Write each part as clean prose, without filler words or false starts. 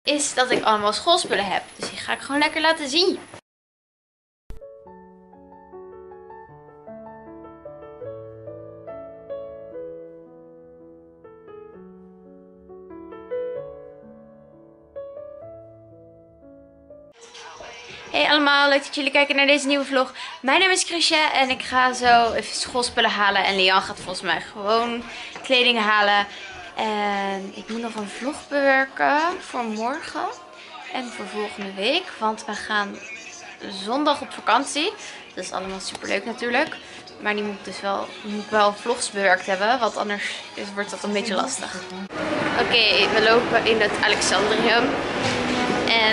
is dat ik allemaal schoolspullen heb. Dus die ga ik gewoon lekker laten zien. Hey allemaal, leuk dat jullie kijken naar deze nieuwe vlog. Mijn naam is Chrisje en ik ga zo even schoolspullen halen. En Lian gaat volgens mij gewoon kleding halen. En ik moet nog een vlog bewerken voor morgen en voor volgende week. Want we gaan zondag op vakantie. Dat is allemaal super leuk natuurlijk. Maar die moet ik dus wel vlogs bewerkt hebben. Want anders wordt dat een beetje lastig. Oké, we lopen in het Alexandrium. En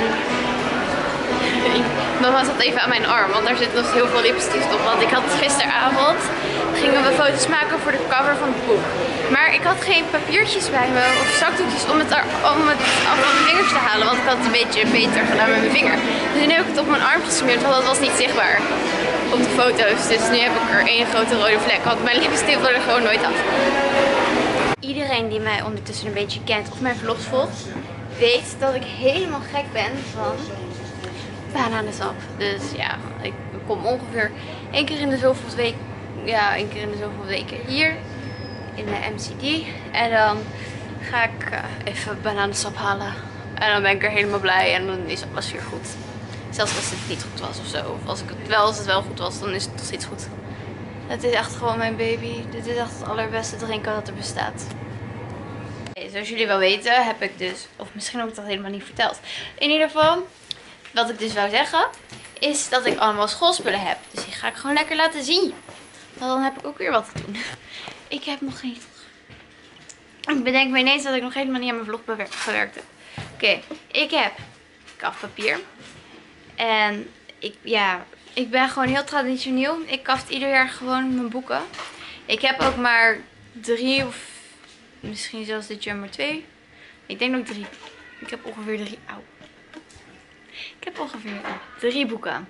mama zat even aan mijn arm, want daar zit nog heel veel lipstift op. Want ik had gisteravond, gingen we foto's maken voor de cover van het boek. Maar ik had geen papiertjes bij me of zakdoekjes om het af van mijn vingers te halen. Want ik had het een beetje beter gedaan met mijn vinger. Dus nu heb ik het op mijn arm gesmeerd, want dat was niet zichtbaar op de foto's. Dus nu heb ik er één grote rode vlek, want mijn lipstift wil er gewoon nooit af. Iedereen die mij ondertussen een beetje kent of mijn vlogs volgt, weet dat ik helemaal gek ben van bananensap. Dus ja, ik kom ongeveer één keer in de zoveel weken, één keer in de zoveel weken hier in de MCD. En dan ga ik even bananensap halen. En dan ben ik er helemaal blij en dan is alles weer goed. Zelfs als het niet goed was of zo. Of als het wel goed was, dan is het nog steeds goed. Het is echt gewoon mijn baby. Dit is echt het allerbeste drinken dat er bestaat. Zoals jullie wel weten heb ik dus, of misschien heb ik dat helemaal niet verteld. In ieder geval, wat ik dus wou zeggen, is dat ik allemaal schoolspullen heb. Dus die ga ik gewoon lekker laten zien. Want dan heb ik ook weer wat te doen. Ik heb nog geen... Ik bedenk me ineens dat ik nog helemaal niet aan mijn vlog gewerkt heb. Oké, ik heb kafpapier. En ik ben gewoon heel traditioneel. Ik kaft ieder jaar gewoon mijn boeken. Ik heb ook maar 3 of misschien zelfs dit jaar maar 2. Ik denk ook 3. Ik heb ongeveer 3. Auw. Ik heb ongeveer 3 boeken.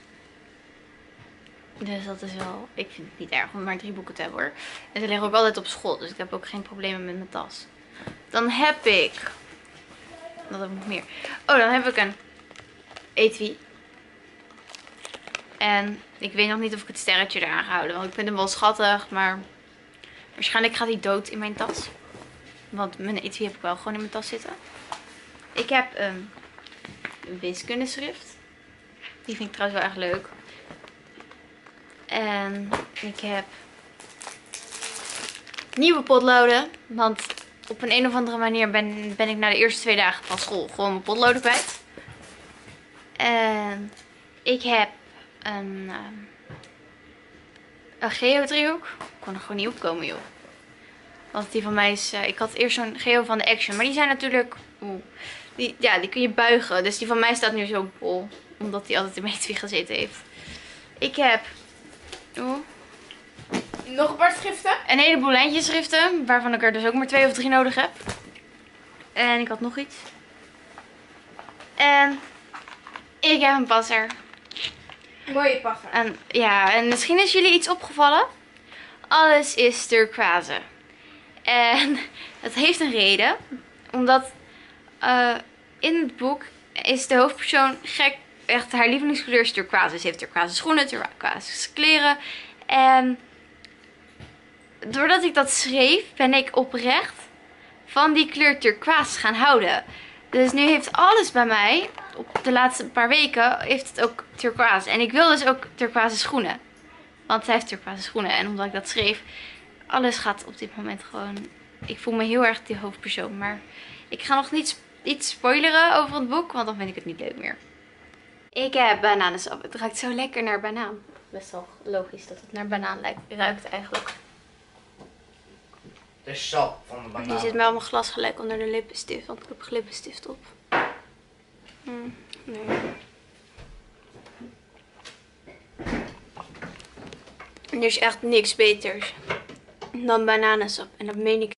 Dus dat is wel... Ik vind het niet erg om maar 3 boeken te hebben hoor. En ze liggen ook altijd op school. Dus ik heb ook geen problemen met mijn tas. Dan heb ik... Wat heb ik nog meer? Oh, dan heb ik een etui. En ik weet nog niet of ik het sterretje eraan ga houden. Want ik vind hem wel schattig. Maar waarschijnlijk gaat hij dood in mijn tas. Want mijn etui heb ik wel gewoon in mijn tas zitten. Ik heb een wiskundeschrift. Die vind ik trouwens wel echt leuk. En ik heb nieuwe potloden. Want op een of andere manier ben ik na de eerste 2 dagen van school gewoon mijn potloden kwijt. En ik heb een geodriehoek. Ik kon er gewoon niet opkomen joh. Want die van mij is... ik had eerst zo'n geo van de Action. Maar die zijn natuurlijk... die kun je buigen. Dus die van mij staat nu zo bol. Omdat die altijd in mijn etui gezeten heeft. Ik heb... nog een paar schriften? Een heleboel lijntjesschriften. Waarvan ik er dus ook maar 2 of 3 nodig heb. En ik had nog iets. En ik heb een passer. Mooie passer. En misschien is jullie iets opgevallen. Alles is turquoise. En dat heeft een reden. Omdat in het boek is de hoofdpersoon gek. Echt haar lievelingskleur is turquoise. Ze heeft turquoise schoenen, turquoise kleren. En doordat ik dat schreef, ben ik oprecht van die kleur turquoise gaan houden. Dus nu heeft alles bij mij, op de laatste paar weken, heeft het ook turquoise. En ik wil dus ook turquoise schoenen. Want zij heeft turquoise schoenen. En omdat ik dat schreef, alles gaat op dit moment gewoon... Ik voel me heel erg die hoofdpersoon. Maar ik ga nog niet iets spoileren over het boek, want dan vind ik het niet leuk meer. Ik heb bananensap. Het ruikt zo lekker naar banaan. Best wel logisch dat het naar banaan ruikt eigenlijk. De sap van de banaan. Die zit wel mijn glas gelijk onder de lippenstift, want ik heb lippenstift op. Nee. Er is echt niks beters dan bananensap. En dat meen ik